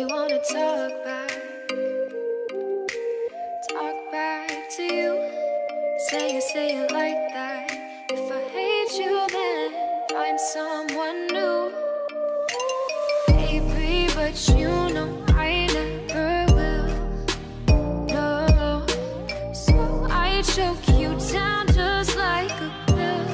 me wanna talk back to you. Say it like that. If I hate you, then find someone new. Baby, but you know I never will. No, so I choke you down just like a pill.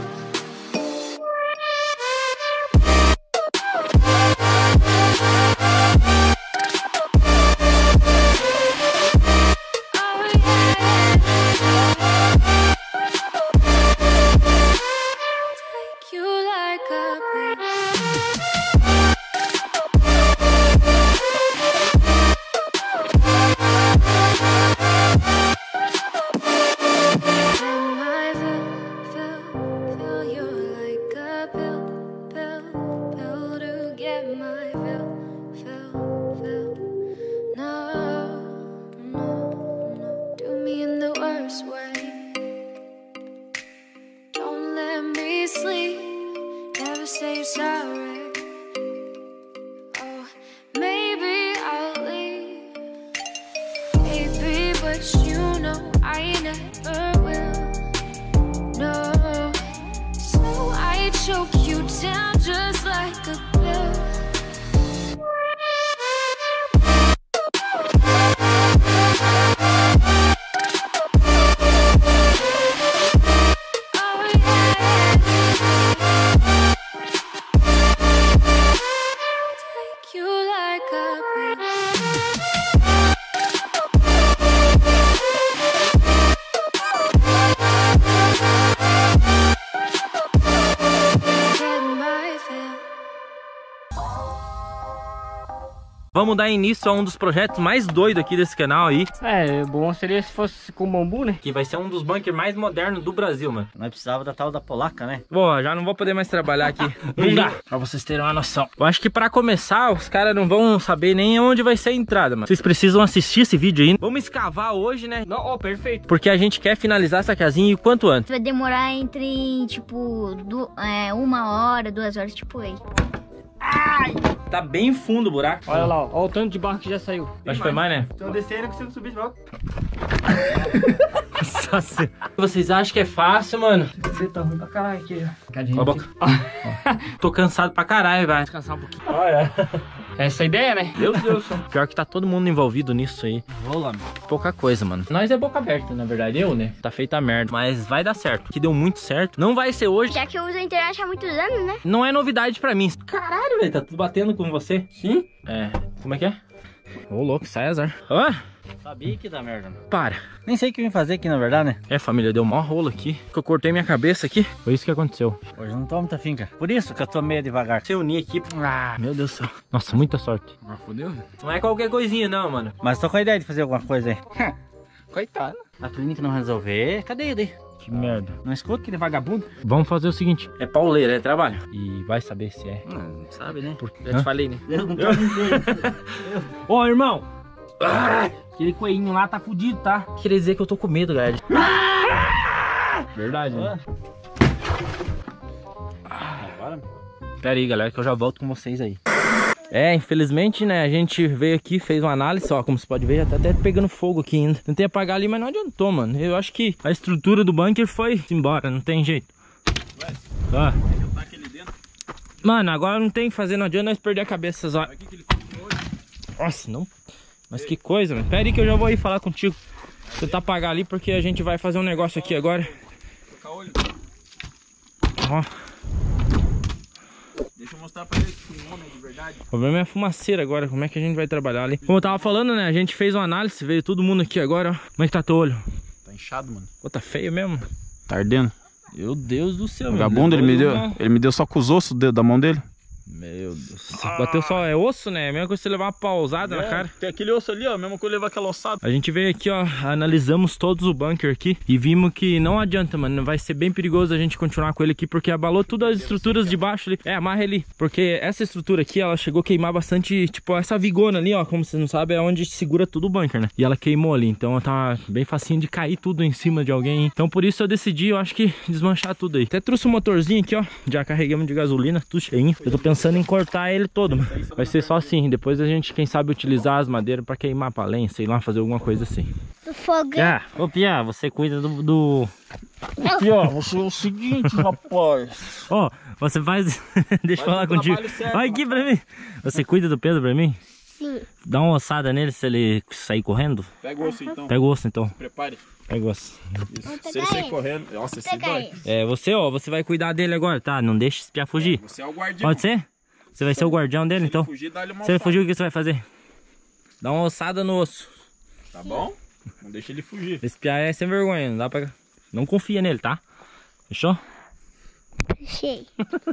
Vamos dar início a um dos projetos mais doidos aqui desse canal aí. É, bom seria se fosse com bambu, né? Que vai ser um dos bunkers mais modernos do Brasil, mano. Nós precisava da tal da polaca, né? Bom, já não vou poder mais trabalhar aqui. Não dá, pra vocês terem uma noção. Eu acho que pra começar, os caras não vão saber nem onde vai ser a entrada, mano. Vocês precisam assistir esse vídeo aí. Vamos escavar hoje, né? Não, ó, perfeito. Porque a gente quer finalizar essa casinha o quanto antes. Vai demorar entre, tipo, 1 hora, 2 horas, tipo aí. Ai! Tá bem fundo o buraco. Olha lá, ó o tanto de barro que já saiu. Acho que foi mais, né? Se eu descer, eu não consigo subir de volta. Vocês acham que é fácil, mano? Você tá ruim pra caralho aqui. Ó a boca. Tô cansado pra caralho, vai. Descansar um pouquinho. Olha. Essa é a ideia, né? Meu Deus. Pior que tá todo mundo envolvido nisso aí. Rola, meu. Pouca coisa, mano. Nós é boca aberta, na verdade. Eu, né? Tá feita a merda. Mas vai dar certo. Que deu muito certo. Não vai ser hoje. Já que eu uso a internet há muitos anos, né? Não é novidade pra mim. Caralho, velho. Tá tudo batendo com você. Sim? É. Como é que é? Ô, louco. Sai azar. Ó. Sabia que dá merda, meu. Para. Nem sei o que vim fazer aqui, na verdade, né? É, família. Deu mó rolo aqui. Que eu cortei minha cabeça aqui. Foi isso que aconteceu. Hoje não tô muita finca. Por isso que eu tô meio devagar. Se unir aqui. Ah, meu Deus do céu. Nossa, muita sorte. Ah, fodeu? Não é qualquer coisinha, não, mano. Mas tô com a ideia de fazer alguma coisa aí. Coitado. A clínica não resolver, cadê ele? Que merda. Não escuta aquele vagabundo? Vamos fazer o seguinte. É pauleira, é trabalho. E vai saber se é. Não sabe, né? Já te falei, né? Eu não tô entendendo. Ô, irmão. Aquele coelhinho lá tá fudido, tá? Queria dizer que eu tô com medo, galera. Verdade, né? Pera aí, galera, que eu já volto com vocês aí. É, infelizmente, né, a gente veio aqui, fez uma análise, ó, como você pode ver, já tá até pegando fogo aqui ainda. Tentei apagar ali, mas não adiantou, mano. Eu acho que a estrutura do bunker foi embora, não tem jeito. Ó. Mano, agora não tem o que fazer, não adianta nós perder a cabeça essas horas. Nossa, não... Mas que coisa, mano. Pera aí que eu já vou ir falar contigo. Tentar apagar ali porque a gente vai fazer um negócio aqui agora. Ó. Deixa eu mostrar pra ele que um homem de verdade. O problema é a fumaceira agora. Como é que a gente vai trabalhar ali? Como eu tava falando, né? A gente fez uma análise, veio todo mundo aqui agora, ó. Como é que tá teu olho? Tá inchado, mano. Pô, tá feio mesmo. Tá ardendo. Meu Deus do céu, O vagabundo, ele me deu só com os ossos da mão dele. Meu Deus. Bateu só, é osso, né? É a mesma coisa que você levar uma pausada na cara. Tem aquele osso ali, ó, mesmo que eu levar aquela ossada. A gente veio aqui, ó, analisamos todos o bunker aqui e vimos que não adianta, mano. Vai ser bem perigoso a gente continuar com ele aqui porque abalou todas as estruturas de baixo ali. É, amarra ele. Porque essa estrutura aqui, ela chegou a queimar bastante, tipo, essa vigona ali, ó. Como vocês não sabem, é onde segura tudo o bunker, né? E ela queimou ali, então tá bem facinho de cair tudo em cima de alguém. Então por isso eu decidi, eu acho que desmanchar tudo aí. Até trouxe um motorzinho aqui, ó. Já carregamos de gasolina, tudo cheinho. Eu tô pensando em cortar ele todo, mano. Vai ser só assim, depois a gente, quem sabe, utilizar as madeiras pra queimar pra lenha, sei lá, fazer alguma coisa assim. Do fogo. Ô Pia, você cuida do... Pia, você é o seguinte, rapaz. Ó, você faz... Deixa eu falar contigo. Vai aqui pra mim. Você cuida do Pedro pra mim? Sim. Dá uma ossada nele se ele sair correndo. Pega o osso então. Pega o osso então. Prepare. Pega o osso. Se ele sair correndo. Nossa, esse dói. É, você, ó, você vai cuidar dele agora, tá? Não deixa esse Pia fugir. Você é o guardião. Pode ser? Você vai ser o guardião dele, então? Fugir, dá-lhe uma Se ele ossada. fugir, o que você vai fazer? Dá uma ossada no osso. Tá bom? Não deixa ele fugir. Esse Pia é sem vergonha, não dá pra... Não confia nele, tá? Fechou? Cheio.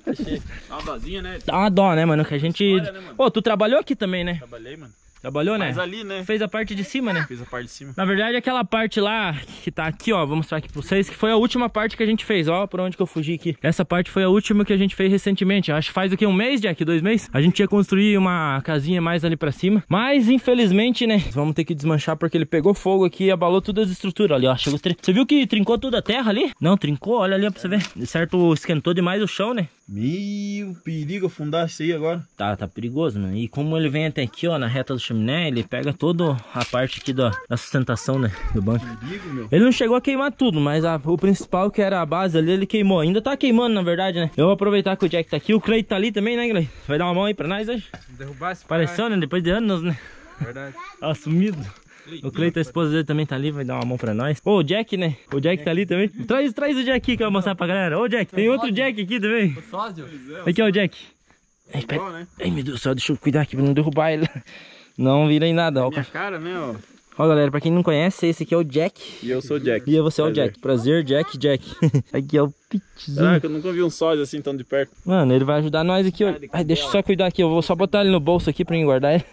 Dá uma dosinha, né? Dá uma dó, né, mano? Que a gente... História, né, mano? Pô, tu trabalhou aqui também, né? Trabalhei, mano. Trabalhou, né? Mas ali, né? Fez a parte de cima, né? Fiz a parte de cima. Na verdade, aquela parte lá que tá aqui, ó, vou mostrar aqui pra vocês, que foi a última parte que a gente fez, ó, por onde que eu fugi aqui. Essa parte foi a última que a gente fez recentemente, acho que faz o que, um mês, Jack? 2 meses? A gente ia construir uma casinha mais ali pra cima, mas infelizmente, né, vamos ter que desmanchar porque ele pegou fogo aqui e abalou todas as estruturas ali, ó. Chegou... Você viu que trincou toda a terra ali? Não, trincou, olha ali ó, pra você ver. De certo, esquentou demais o chão, né? Meu perigo afundar isso aí agora. Tá perigoso, mano. E como ele vem até aqui, ó, na reta do chaminé, ele pega toda a parte aqui da sustentação, né, do banco. Perigo, meu. Ele não chegou a queimar tudo, mas o principal, que era a base ali, ele queimou. Ainda tá queimando, na verdade, né? Eu vou aproveitar que o Jack tá aqui. O Clay tá ali também, né, Clay? Vai dar uma mão aí pra nós hoje? Derrubar esse Apareceu, né? Depois de anos, né? Verdade. Assumido. O Cleiton, a esposa dele, também tá ali, vai dar uma mão pra nós. Ô, o Jack, né? O Jack tá ali também. Traz o Jack aqui que eu vou mostrar pra galera. Ô, Jack, tem outro Jack aqui também. Aqui, ó, o Jack. Ai, pera. Né? Ai, meu Deus do céu, deixa eu cuidar aqui pra não derrubar ele. Não vira em nada, ó. Minha cara, né, ó. Ó, galera, pra quem não conhece, esse aqui é o Jack. E eu sou o Jack. E você é o Jack. Prazer, Jack. Aqui é o Pitzinho. Caraca, eu nunca vi um sósia assim tão de perto. Mano, ele vai ajudar nós aqui, ó. Ai, deixa eu só cuidar aqui. Eu vou só botar ele no bolso aqui pra mim guardar ele.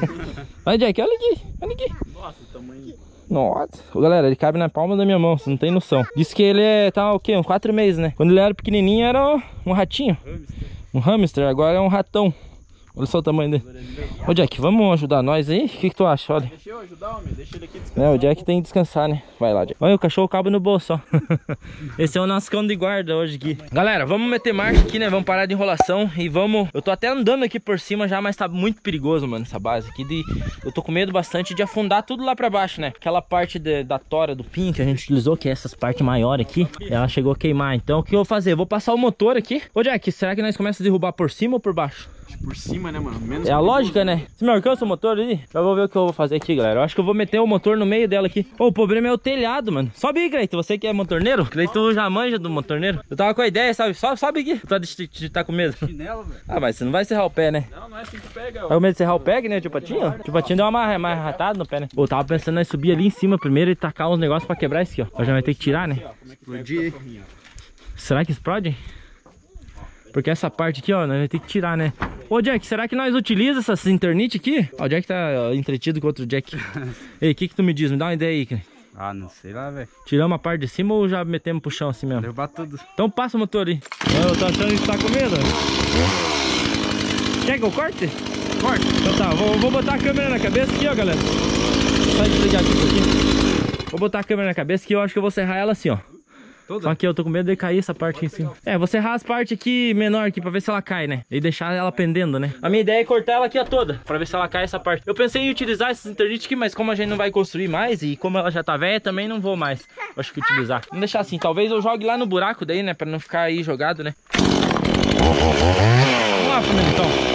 Vai, Jack, olha aqui. Olha aqui. Nossa, o tamanho. Nossa. Ô, galera, ele cabe na palma da minha mão, você não tem noção. Diz que ele tá o quê? Uns 4 meses, né? Quando ele era pequenininho era um ratinho. Um hamster, agora é um ratão. Olha só o tamanho dele. Ô, Jack, vamos ajudar nós aí? O que tu acha? Olha. Deixa eu ajudar, homem. Deixa ele aqui descansar. É, o Jack tem que descansar, né? Vai lá, Jack. Olha, o cachorro cabe no bolso, ó. Esse é o nosso cão de guarda hoje aqui. Galera, vamos meter marcha aqui, né? Vamos parar de enrolação e vamos... Eu tô até andando aqui por cima já, mas tá muito perigoso, mano, essa base aqui. Eu tô com medo bastante de afundar tudo lá pra baixo, né? Aquela parte da tora do pin que a gente utilizou, que é essas partes maiores aqui, ela chegou a queimar. Então, o que eu vou fazer? Eu vou passar o motor aqui. Ô, Jack, será que nós começamos a derrubar por cima ou por baixo? Por cima, né, mano? Menos É a lógica, né? Você me alcança o motor ali? Já vou ver o que eu vou fazer aqui, galera. Eu acho que eu vou meter o motor no meio dela aqui. Ô, o problema é o telhado, mano. Sobe aí, Cleiton. Você que é motorneiro? Cleiton já manja do motorneiro. Eu tava com a ideia, sabe? Sobe aqui. Tá tá com medo. chinelo, velho. Ah, mas você não vai serrar o pé, né? Não, não é assim que pega, Tá com medo de serrar o pé, né, tio Patinho? O tio Patinho deu uma ratada no pé, né? Pô, eu tava pensando em subir ali em cima primeiro e tacar uns negócios pra quebrar isso aqui, ó. Já vai ter que tirar, né? Explodir. Será que explode? Porque essa parte aqui, ó, nós vamos ter que tirar, né? Ô, Jack, será que nós utilizamos essas internite aqui? Ó, o Jack tá entretido com outro Jack. Ei, o que tu me diz? Me dá uma ideia aí, cara. Ah, não sei lá, velho. Tiramos a parte de cima ou já metemos pro chão assim mesmo? Derrubar tudo. Então passa o motor aí. Eu tô achando que tá com medo. Quer que eu corte? Corte. Então tá, vou botar a câmera na cabeça aqui, ó, galera. Só desligar aqui um pouquinho. Vou botar a câmera na cabeça que eu acho que eu vou serrar ela assim, ó. Só que eu tô com medo de cair essa parte aqui em cima. É, vou serrar as partes aqui menor aqui pra ver se ela cai, né? E deixar ela pendendo, né? A minha ideia é cortar ela aqui ó, toda, pra ver se ela cai essa parte. Eu pensei em utilizar esses interdite aqui, mas como a gente não vai construir mais e como ela já tá velha, também não vou mais. Acho que utilizar. Vamos deixar assim, talvez eu jogue lá no buraco daí, né? Pra não ficar aí jogado, né? Vamos lá, então.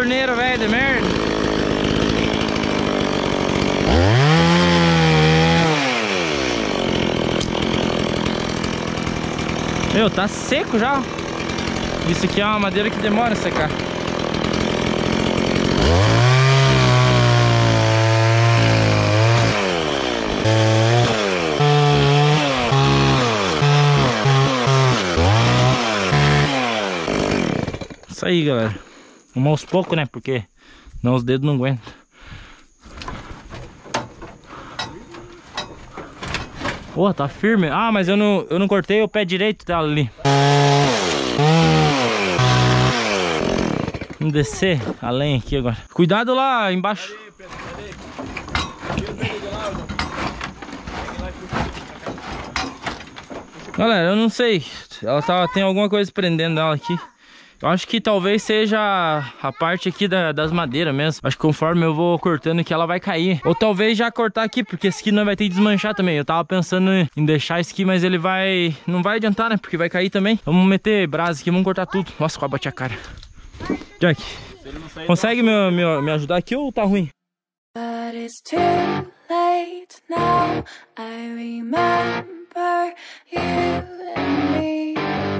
torneiro, velho, de merda. Meu, tá seco já. Isso aqui é uma madeira que demora a secar. Isso aí, galera. Vamos aos poucos, né? Porque não, os dedos não aguentam. Pô, tá firme. Ah, mas eu não cortei o pé direito dela ali. Vamos descer a lenha aqui agora. Cuidado lá embaixo. Galera, eu não sei. Ela tem alguma coisa prendendo ela aqui. Eu acho que talvez seja a parte aqui das madeiras mesmo. Acho que conforme eu vou cortando aqui, ela vai cair. Ou talvez já cortar aqui, porque esse aqui não vai ter que desmanchar também. Eu tava pensando em deixar esse aqui, mas ele vai... não vai adiantar, né? Porque vai cair também. Vamos meter brasa aqui, vamos cortar tudo. Nossa, quase bati a cara. Jack, consegue me ajudar aqui ou tá ruim? But it's too late now. I remember you and me,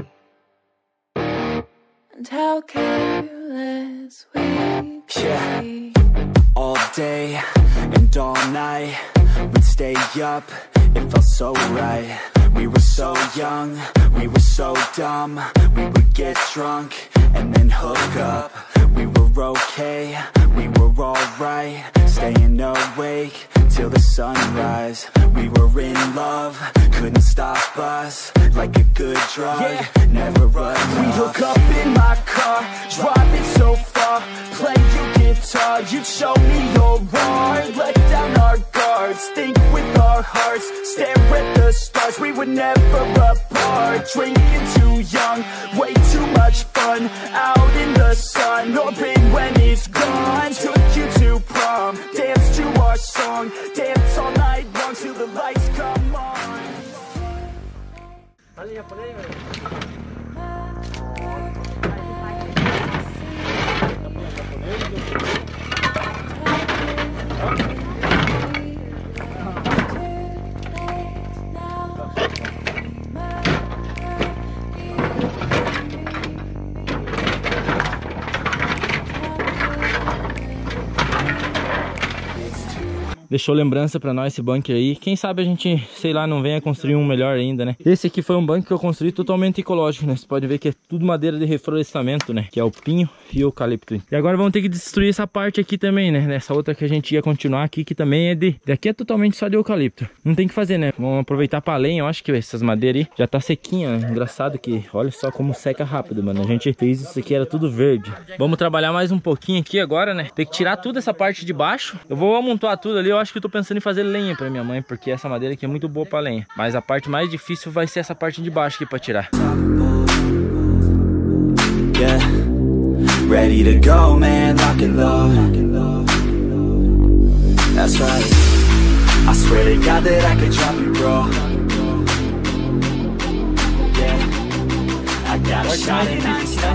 and how careless we could be. All day and all night, we'd stay up, it felt so right. We were so young, we were so dumb. We would get drunk and then hook up. We were okay, we were alright. Staying awake till the sunrise. We were in love, couldn't stop us. Like a good drug, never enough. We'd hook up in my car, driving so far. Play your guitar, you'd show me your art. Let down our guards, think with our hearts. Stare at the stars, we were never apart. Drinking too young, way too much fun. Out in the sun, orbit when it's gone. Took you to prom, dance to our song. Dance all night long till the lights come on. Deixou lembrança pra nós esse bunker aí. Quem sabe a gente, sei lá, não venha construir um melhor ainda, né? Esse aqui foi um bunker que eu construí totalmente ecológico, né? Você pode ver que é tudo madeira de reflorestamento, né? Que é o pinho e o eucalipto. E agora vamos ter que destruir essa parte aqui também, né? Essa outra que a gente ia continuar aqui, que também é daqui é totalmente só de eucalipto. Não tem que fazer, né? Vamos aproveitar pra lenha. Eu acho que essas madeiras aí já tá sequinha, né? Engraçado que, olha só como seca rápido, mano. A gente fez isso aqui, era tudo verde. Vamos trabalhar mais um pouquinho aqui agora, né? Tem que tirar toda essa parte de baixo. Eu vou amontoar tudo ali. Eu acho que eu tô pensando em fazer lenha pra minha mãe, porque essa madeira aqui é muito boa pra lenha. Mas a parte mais difícil vai ser essa parte de baixo aqui pra tirar. Yeah, ready to go, man, lock and load. That's right, I swear to God that I could drop you, bro. Yeah, I got a shot in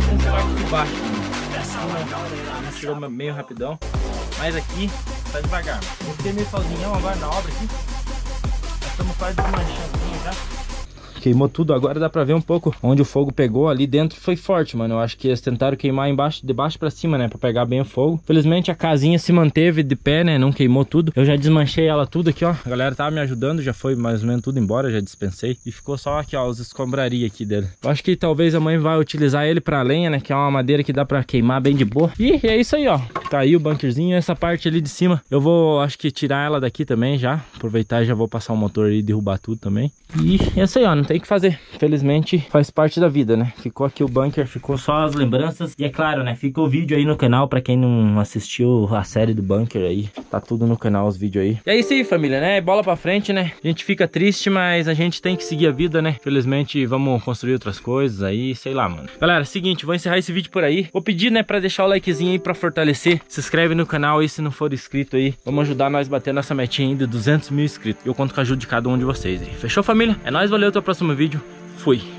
Tirou meio rapidão, mas aqui tá devagar. Eu fiquei meio sozinhão agora na obra aqui. Nós estamos quase desmanchando já. Queimou tudo, agora dá pra ver um pouco onde o fogo pegou. Ali dentro foi forte, mano. Eu acho que eles tentaram queimar embaixo, de baixo pra cima, né? Pra pegar bem o fogo. Felizmente a casinha se manteve de pé, né? Não queimou tudo. Eu já desmanchei ela tudo aqui, ó. A galera tava me ajudando, já foi mais ou menos tudo embora, já dispensei. E ficou só aqui, ó, os escombrarias aqui dele. Eu acho que talvez a mãe vai utilizar ele pra lenha, né? Que é uma madeira que dá pra queimar bem de boa. E é isso aí, ó. Tá aí o bunkerzinho. Essa parte ali de cima eu vou, acho que tirar ela daqui também já. Aproveitar e já vou passar o motor aí e derrubar tudo também. E é isso aí, ó. Não tem o que fazer. Felizmente faz parte da vida, né? Ficou aqui o bunker, ficou só as lembranças. E é claro, né? Fica o vídeo aí no canal pra quem não assistiu a série do bunker aí. Tá tudo no canal, os vídeos aí. E é isso aí, família, né? Bola pra frente, né? A gente fica triste, mas a gente tem que seguir a vida, né? Felizmente vamos construir outras coisas aí, sei lá, mano. Galera, seguinte, vou encerrar esse vídeo por aí. Vou pedir, né, pra deixar o likezinho aí pra fortalecer. Se inscreve no canal aí se não for inscrito aí. Vamos ajudar nós a bater nossa metinha aí de 200 mil inscritos. Eu conto com a ajuda de cada um de vocês aí. Fechou, família? É nóis, valeu, até o próximo vídeo. Fui.